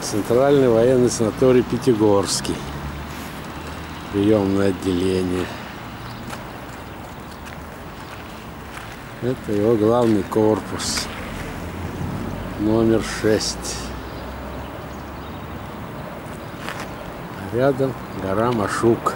Центральный военный санаторий Пятигорский. Приемное отделение. Это его главный корпус. Номер 6. Рядом гора Машук.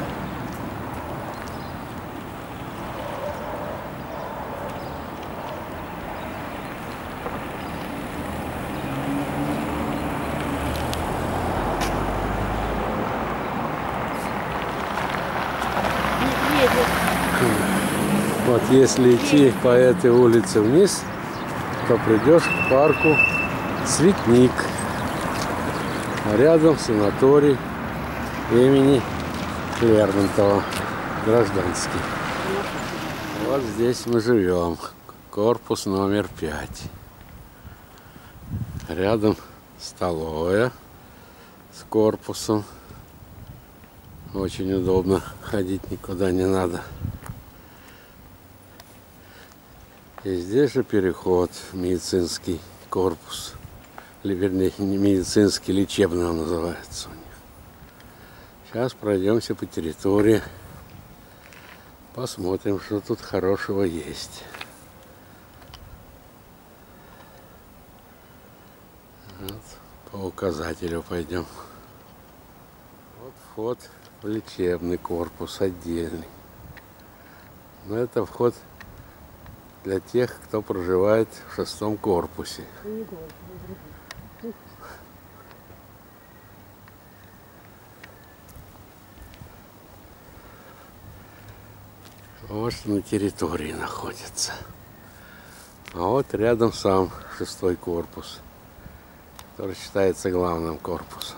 Вот если идти по этой улице вниз, то придешь к парку Цветник. А рядом санаторий имени Лермонтова, Гражданский. Вот здесь мы живем. Корпус номер 5. Рядом столовая с корпусом. Очень удобно, ходить никуда не надо. И здесь же переход в медицинский корпус. Или, вернее, не медицинский, лечебный он называется у них. Сейчас пройдемся по территории. Посмотрим, что тут хорошего есть. Вот, по указателю пойдем. Вот вход в лечебный корпус отдельный. Но это вход для тех, кто проживает в 6-м корпусе. Вот что на территории находится. А вот рядом сам 6-й корпус, который считается главным корпусом.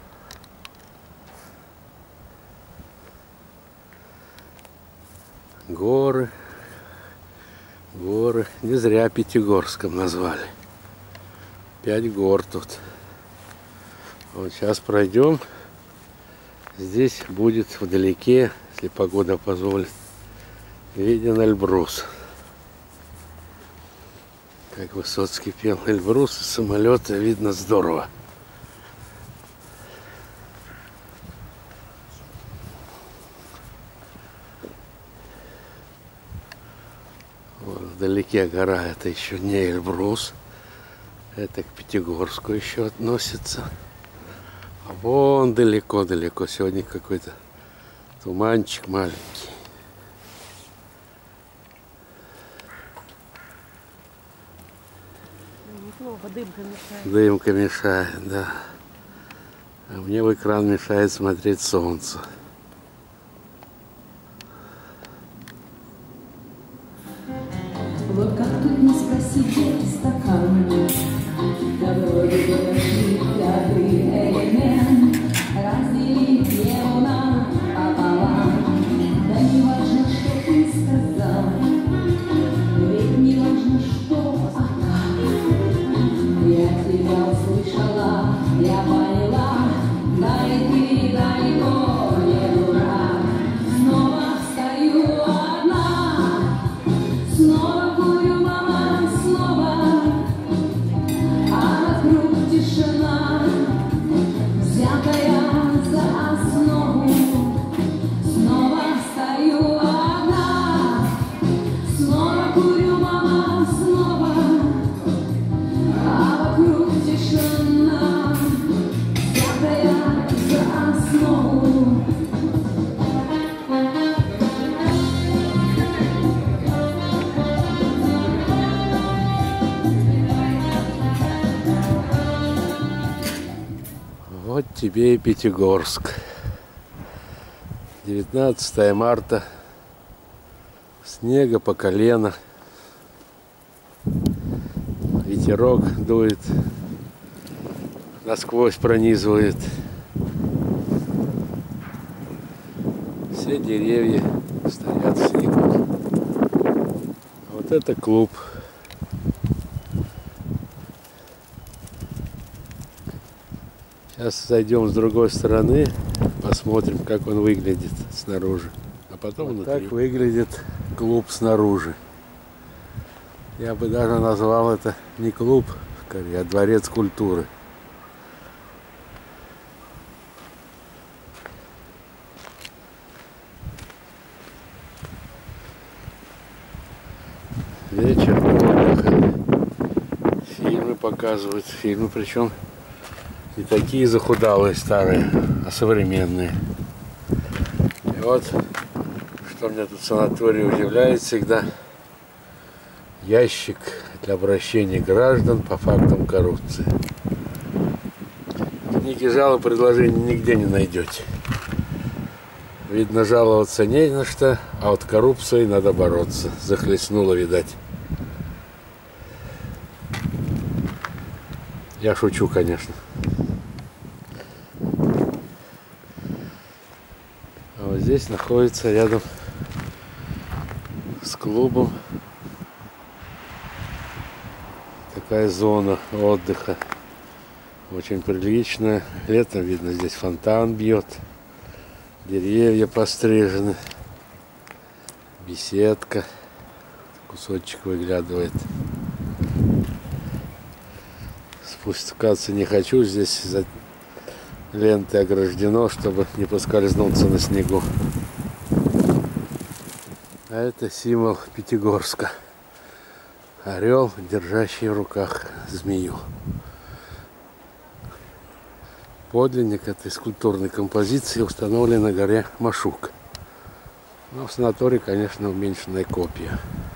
Горы. Горы. Не зря Пятигорском назвали. 5 гор тут. Вот сейчас пройдем. Здесь будет вдалеке, если погода позволит, виден Эльбрус. Как Высоцкий пел, Эльбрус с самолета видно здорово. Вот вдалеке гора, это еще не Эльбрус. Это к Пятигорску еще относится. А вон далеко-далеко. Сегодня какой-то туманчик маленький. Дымка мешает. Дымка мешает, да. А мне в экран мешает смотреть солнце. Вот как тут не спросите стакан, да вроде бы пятый элемент, разделить его пополам. Да не важно, что ты сказал, ведь не важно, что, а как. Я тебя услышала, я поняла, да и ты далеко не дурак. Снова встаю одна, снова тишина, взятая за основу. Снова стою одна, снова курю, мама, снова, а вокруг тишина, взятая за основу. Вот тебе и Пятигорск. 19 марта. Снега по колено. Ветерок дует. Насквозь пронизывает. Все деревья стоят в снегу. Вот это клуб. Сейчас зайдем с другой стороны, посмотрим, как он выглядит снаружи. А потом вот внутри. Так выглядит клуб снаружи. Я бы даже назвал это не клуб, скорее, а дворец культуры. показывают фильмы, причем и такие захудалые старые, а современные. И вот, что меня тут в санатории удивляет всегда, ящик для обращения граждан по фактам коррупции. Книги жалоб, предложений нигде не найдете. Видно, жаловаться не на что, а от коррупции надо бороться. Захлестнуло, видать. Я шучу, конечно. А вот здесь находится рядом с клубом такая зона отдыха. Очень приличная. Летом видно, здесь фонтан бьет. Деревья пострижены. Беседка. Кусочек выглядывает. Спускаться не хочу. Здесь за лентой ограждено, чтобы не поскользнуться на снегу. А это символ Пятигорска. Орел, держащий в руках змею. Подлинник этой скульптурной композиции установлен на горе Машук. Но в санатории, конечно, уменьшенная копия.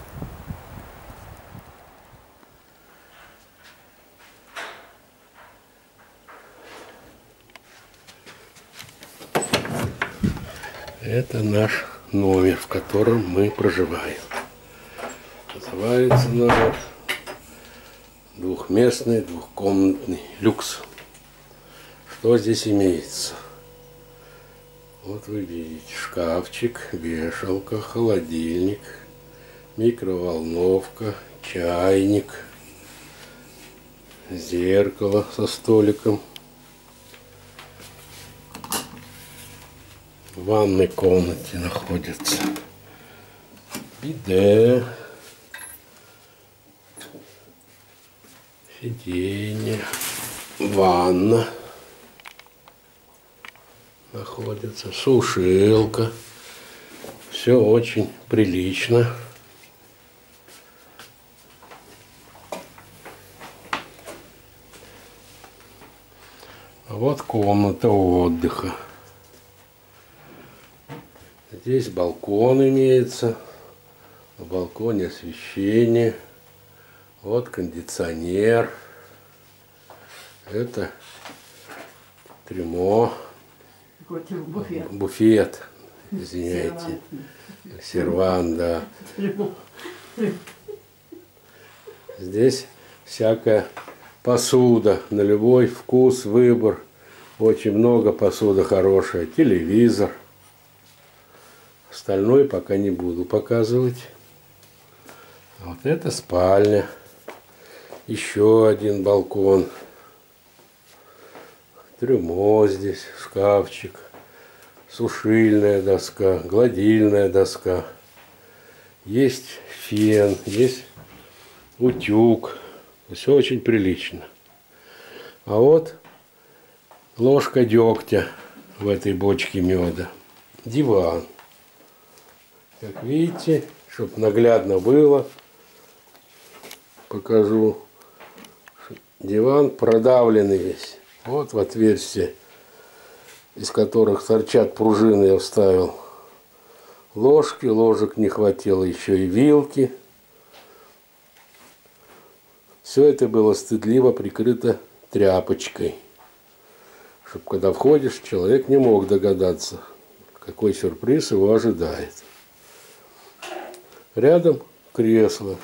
Это наш номер, в котором мы проживаем. Называется номер двухместный, двухкомнатный люкс. Что здесь имеется? Вот вы видите шкафчик, вешалка, холодильник, микроволновка, чайник, зеркало со столиком. В ванной комнате находится биде, сиденье, ванна. Находится сушилка. Все очень прилично. А вот комната отдыха. Здесь балкон имеется. На балконе освещение. Вот кондиционер. Это трюмо. Буфет, извиняйте. Сервант, да. Здесь всякая посуда на любой вкус, выбор. Очень много посуды хорошая. Телевизор. Остальное пока не буду показывать. Вот это спальня. Еще один балкон. Трюмо здесь, шкафчик, сушильная доска, гладильная доска. Есть фен, есть утюг. Все очень прилично. А вот ложка дегтя в этой бочке меда. Диван. Как видите, чтобы наглядно было, покажу. Диван продавленный весь. Вот в отверстие, из которых торчат пружины, я вставил ложки. Ложек не хватило, еще и вилки. Все это было стыдливо прикрыто тряпочкой, чтобы когда входишь, человек не мог догадаться, какой сюрприз его ожидает. Рядом кресло.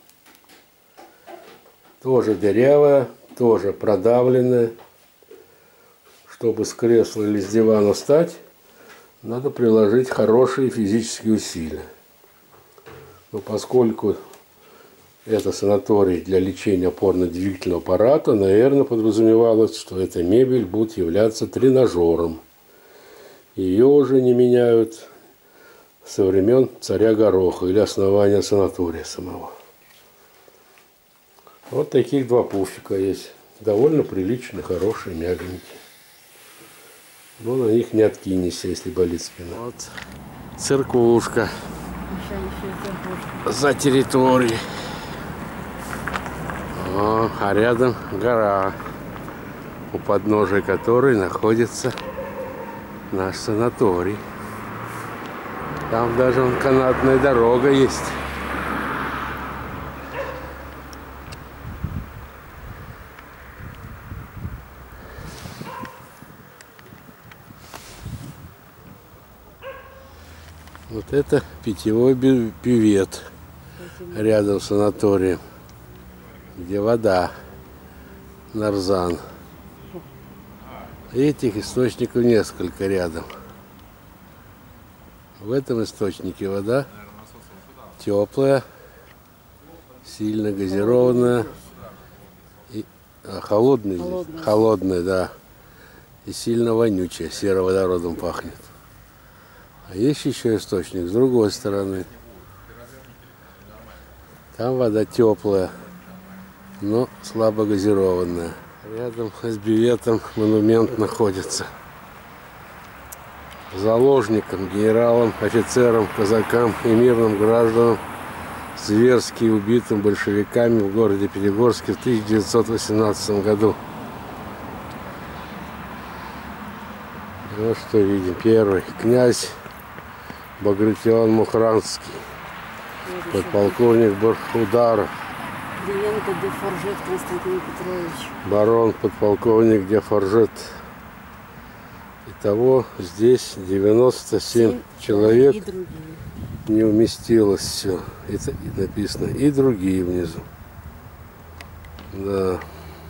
Тоже дырявое, тоже продавленное. Чтобы с кресла или с дивана встать, надо приложить хорошие физические усилия. Но поскольку это санаторий для лечения опорно-двигательного аппарата, наверное, подразумевалось, что эта мебель будет являться тренажером. Ее уже не меняют со времен царя Гороха или основания санатория самого. Вот таких два пуфика есть. Довольно приличные, хорошие, мягенькие. Но на них не откинешься, если болит спина. Вот церквушка за территорией. А рядом гора, у подножия которой находится наш санаторий. Там даже вон канатная дорога есть. Вот это питьевой бювет рядом с санаторием, где вода, нарзан. Этих источников несколько рядом. В этом источнике вода теплая, сильно газированная, и, холодная, да, и сильно вонючая, сероводородом пахнет. А есть еще источник с другой стороны. Там вода теплая, но слабо газированная. Рядом с бюветом монумент находится. Заложникам, генералам, офицерам, казакам и мирным гражданам, зверски убитым большевиками в городе Пятигорске в 1918 году. Вот что видим. Первый князь Багратион Мухранский, подполковник Бархударов, Деревенко де Форжет Константин Петрович. барон подполковник де Форжет. Итого здесь 97 человек. И другие. Не уместилось все. Это написано. И другие внизу. Да.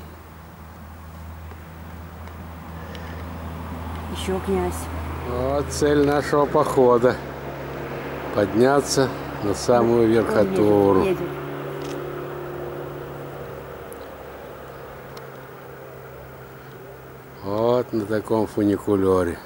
Еще князь. Вот цель нашего похода. Подняться на самую верхотуру. Едет. Вот на таком фуникулере.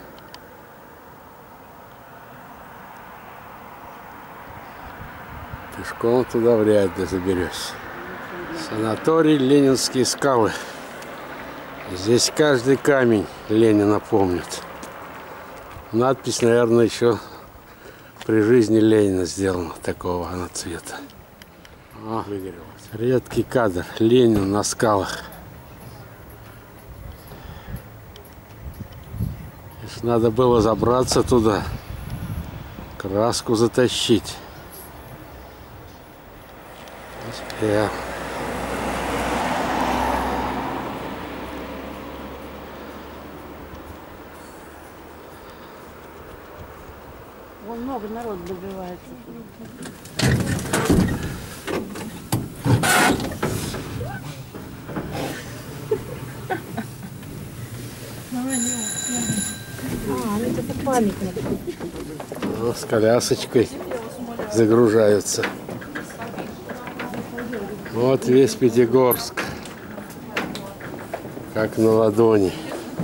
Пешком туда вряд ли заберешься. Санаторий Ленинские скалы. Здесь каждый камень Ленина помнит. Надпись, наверное, еще при жизни Ленина сделана такого она цвета. О, редкий кадр. Ленин на скалах. Надо было забраться туда, краску затащить. Вон много народу добивается. Это памятник. Ну, с колясочкой загружаются. Вот весь Пятигорск, как на ладони.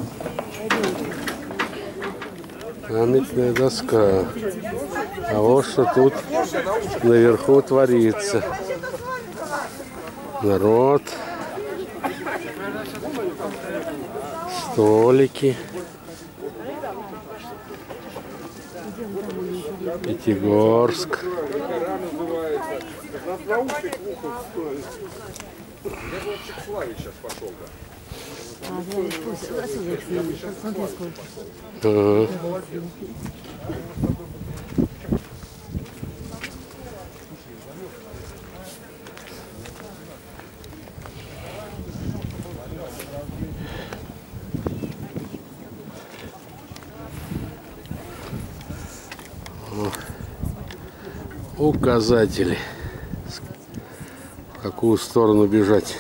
Памятная доска. А вот что тут наверху творится. Народ, столики. Пятигорск. Ага. Указатели, в какую сторону бежать.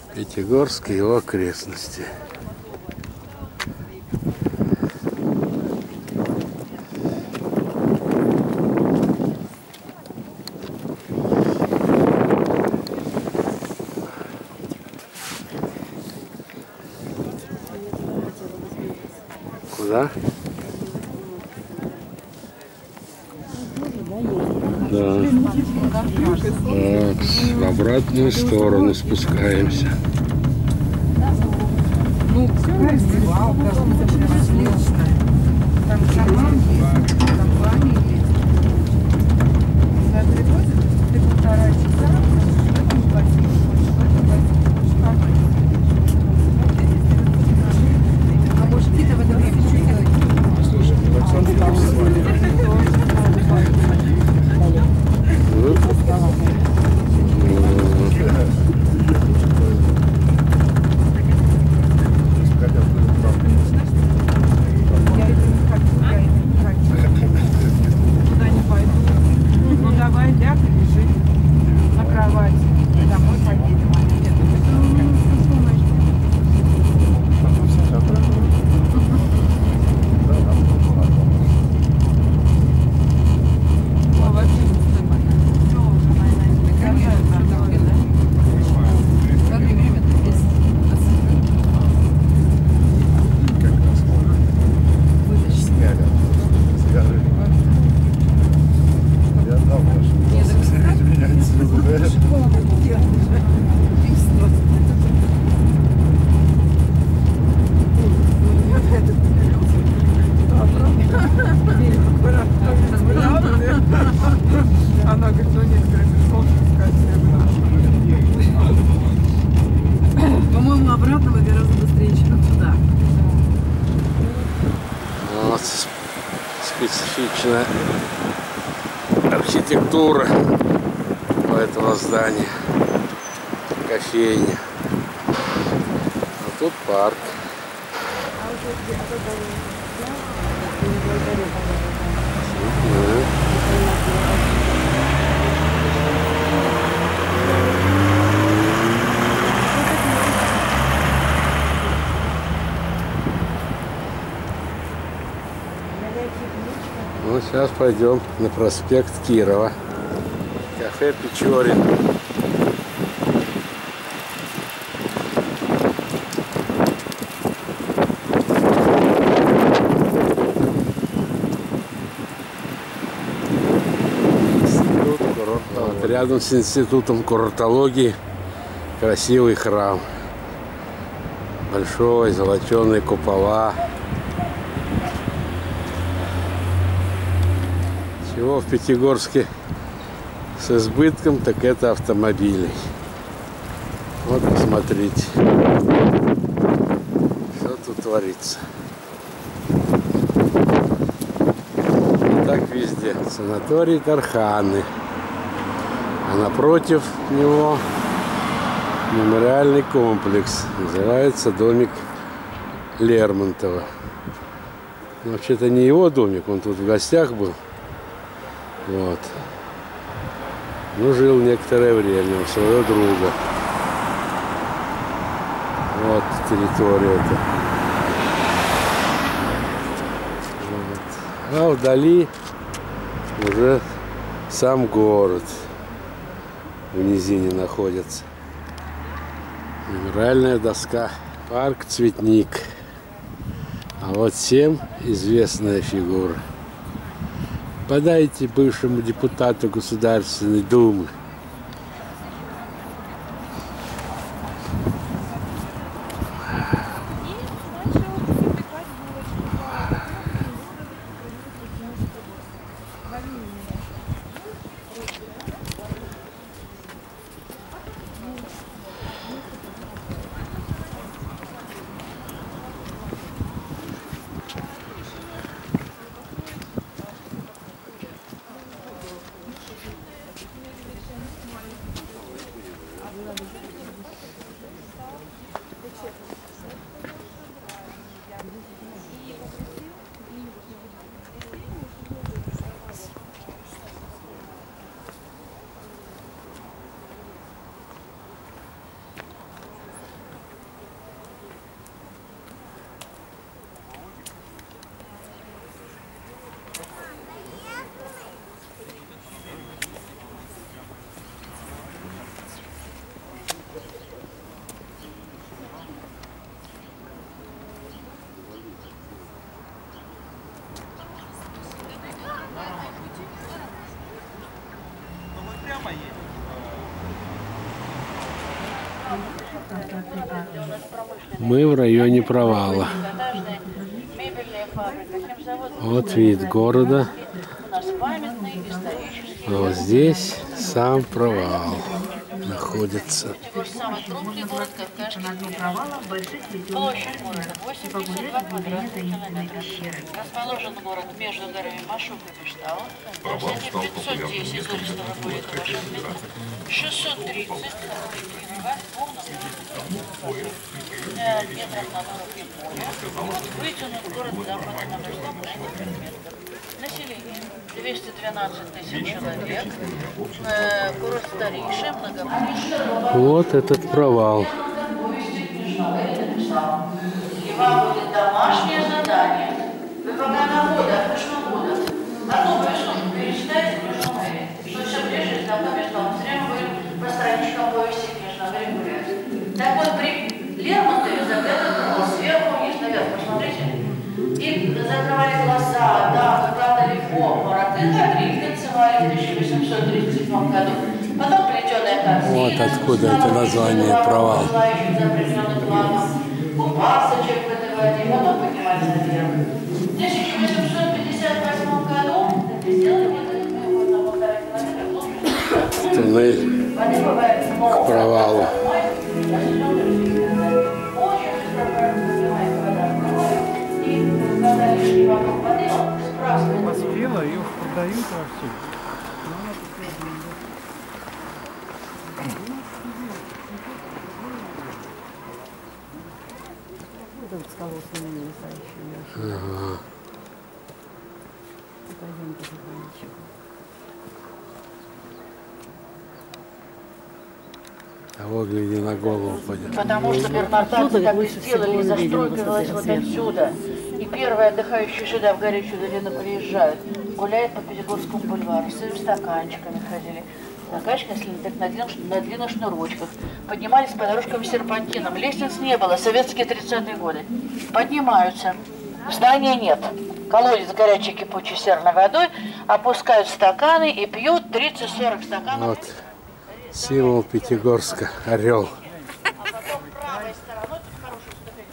Пятигорск и его окрестности. Куда? Да. Так, в обратную сторону спускаемся. Ну, фестивал, отлично. Там шаман есть, там плане есть. За 3 года ты 1,5 часа, в этом платишь, хочешь в этом платишь, а мужики-то в это время что делают? Слушай, она говорит, ну нет, По-моему, обратно мы гораздо быстрее, чем туда. Вот специфичная архитектура у этого здания. Кофейня. А тут парк. Ну, сейчас пойдем на проспект Кирова. Кафе Печорин. Вот, рядом с институтом курортологии красивый храм. Большой, золоченые купола. Чего в Пятигорске с избытком, так это автомобилей. Вот посмотрите, что тут творится. И так везде. Санаторий Тарханы. А напротив него мемориальный комплекс. Называется домик Лермонтова. Но вообще-то не его домик, он тут в гостях был. Вот. Ну, жил некоторое время у своего друга. Вот территория-то. Вот. А вдали уже сам город в низине находится. Мемориальная доска. Парк Цветник. А вот всем известная фигура. Подайте бывшему депутату Государственной Думы. Мы в районе провала. Вот вид города. А вот здесь сам провал находится. Самый крупный город Кавказский Площадь города 82 квадратных километра. Расположен город между горами Машук и Бештау. Высоте 510 Зористого пояса Вашингтона, 630 метров над уровнем моря. Вытянут город запада на восток на 6 километров. Население 212 тысяч человек. Город старейший, многопутный. Вот этот провал. И вам будет домашнее задание. Вы пока на водах, Кришнагода, одну повестку перечитайте Кришнагода, что все ближе к тому месту. Мы все время будем по страничкам повести Книжного Григория. Так вот, при Лермонтове заглядывал сверху вниз, наверх, посмотрите. И закрывали глаза, да, падали в обморок, и Кадриль танцевали в 1837 году. Потом плетеная корзина. Вот откуда это название провал. Купался человек в этой воде, потом поднимались наверх. В 1858 году сделали вот это, на 1,5 километра. Туннель к провалу. Поспела, ее продают вовсю. Тут с колосами настоящими. Ага. Пойдемте тихонечко. А вот гляди, на голову упадет. Потому что бернардцы так и сделали, застройка велась вот отсюда. И первые отдыхающие сюда в горячую долину приезжают, гуляют по Пятигорскому бульвару, с своими стаканчиками ходили. Стаканчики несли так на длинных шнурочках. Поднимались по дорожкам серпантином. Лестниц не было, советские 30-е годы. Поднимаются. Здания нет. Колодец горячей кипучей серной водой, опускают стаканы и пьют 30-40 стаканов. Вот символ Пятигорска, орел. А потом правой стороной, тут хорошую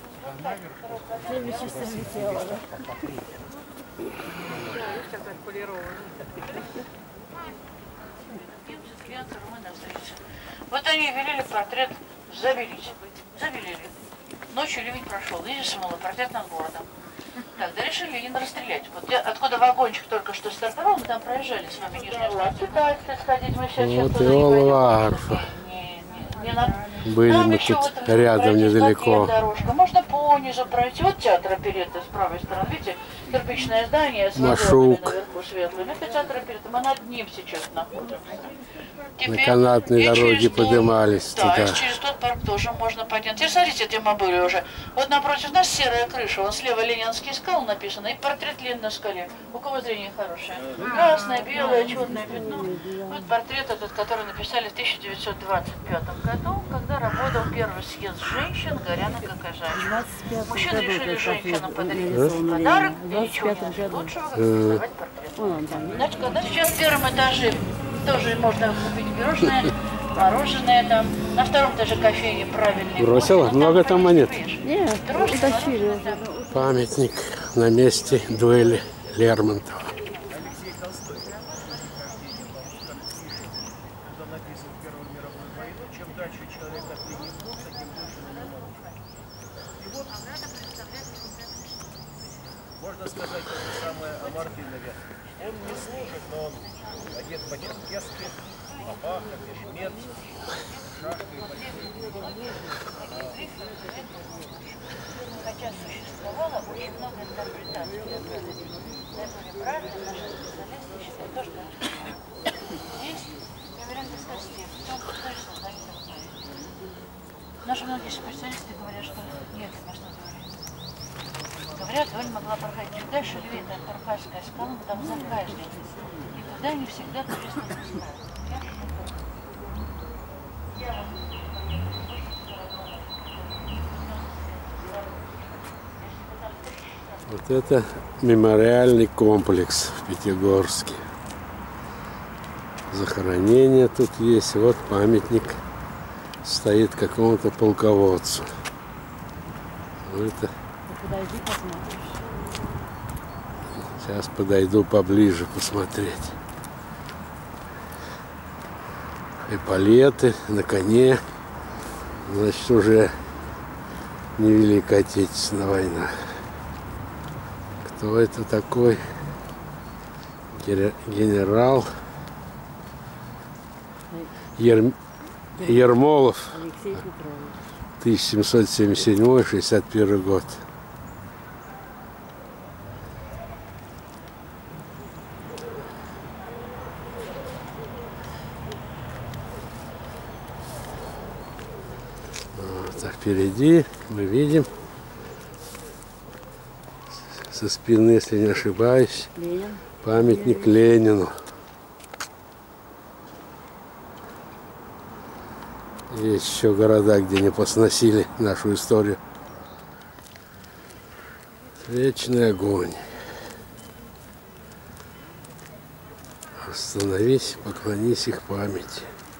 вот они велели портрет забелить. Забелили. Ночью ливень прошел, видишь, мол, портрет над городом. Тогда решили Ленина расстрелять. Вот откуда вагончик только что стартовал, мы там проезжали с вами Нижнюю Станцию. Да, сходить мы сейчас Вот туда и не пойдем. Олварфа. Не надо. Были Там мы еще тут вот рядом, пройтись недалеко. такая дорожка. Можно понизу пройти. Вот театр оперетты с правой стороны. Видите, кирпичное здание с Машук. вагонами наверху светлыми. Это театр оперетты. Мы над ним сейчас находимся. На канатной и дороге через тот- поднимались да, туда. и через тот парк тоже можно подняться. Теперь смотрите, где мы были уже. Вот напротив нас серая крыша. Вон слева Ленинский скал написано. И портрет Ленина на скале. У кого зрение хорошее? Красное, белое, черное пятно. Вот портрет этот, который написали в 1925 году, когда работал первый съезд женщин Горяна Какажач. Мужчины решили женщинам подарить подарок. И ничего не нашли лучшего, как рисовать портрет. Значит, когда сейчас в первом этаже тоже можно купить пирожное, мороженое там. На втором этаже кофейни правильный. Бросила? кофе, Много там монет? Нет, утащили. Памятник на месте дуэли Лермонтова. Можно сказать то же самое о Мартынове. Он не служит, но он одет по-черкесски, лопаха, шмет, шашкой. Хотя существовало очень много интерпретаций. Наиболее правильно наши специалисты считают то, что здесь реверендный скостев, в том, что создает правильно. Наши многие специалисты говорят, что нет, конечно, говорят, дуэль могла проходить чуть дальше, левее, там Карпатская скала, но там заказник. И туда не всегда туристы не пускают. Вот это мемориальный комплекс в Пятигорске. Захоронение тут есть. Вот памятник стоит какому-то полководцу. Ну, это Подойди, посмотришь. сейчас подойду поближе посмотреть. Эполеты на коне. Значит, уже не Великая Отечественная война. Кто это такой? Генерал Ермолов. Алексей Петрович. 1777-61 год. Вот, а впереди мы видим со спины, если не ошибаюсь, Ленин. памятник Ленину. Есть еще города, где не посносили нашу историю. Вечный огонь. Остановись, поклонись их памяти.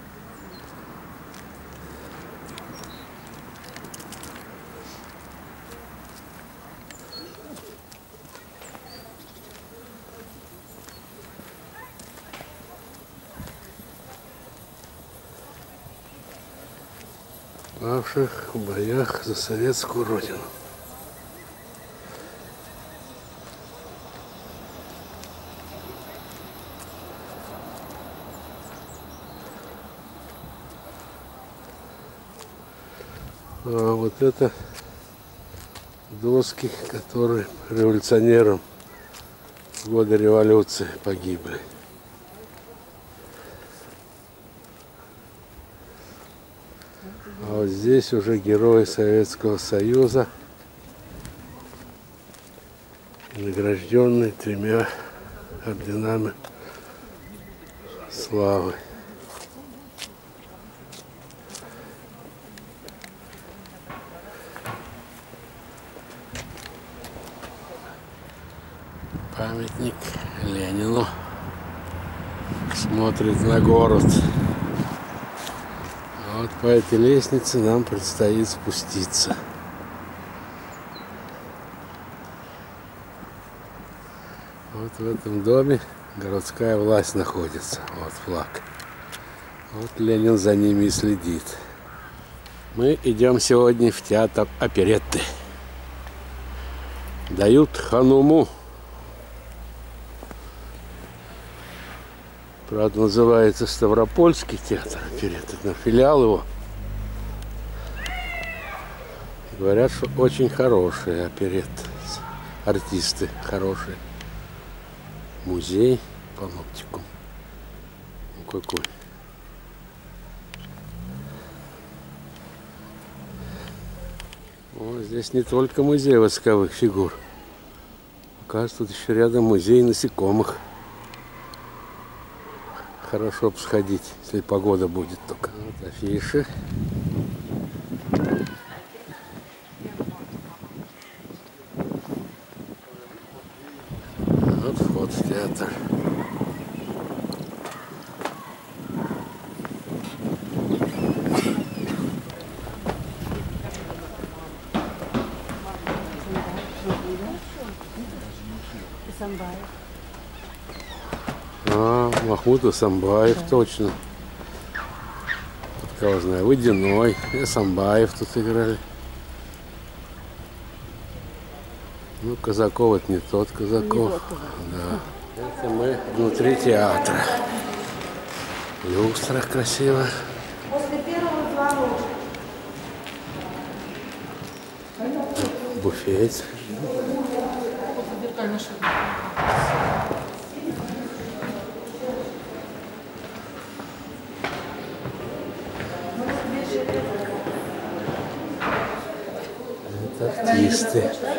Павших в боях за советскую родину. А вот это доски, которые революционерам в годы революции погибли. А вот здесь уже герои Советского Союза, награжденные 3 орденами славы. Памятник Ленину смотрит на город. Вот по этой лестнице нам предстоит спуститься. Вот в этом доме городская власть находится. Вот флаг. Вот Ленин за ними и следит. Мы идем сегодня в театр оперетты. Дают хануму. Правда, называется Ставропольский театр оперетты, но филиал его. Говорят, что очень хорошие оперетты, артисты хорошие. Музей, паноптикум. Ну какой. О, здесь не только музей восковых фигур. Оказывается, тут еще рядом музей насекомых. Хорошо бы сходить, если погода будет только. Вот афиши. Вот вход в театр. Самбаев. Махмуд Асамбаев, да. Точно. Кого знаю, Водяной, Асамбаев тут играли. Ну, Казаков это не тот Казаков. Да. Это мы внутри театра. Люстра красиво. После первого звоночка. Буфет. Это артисты.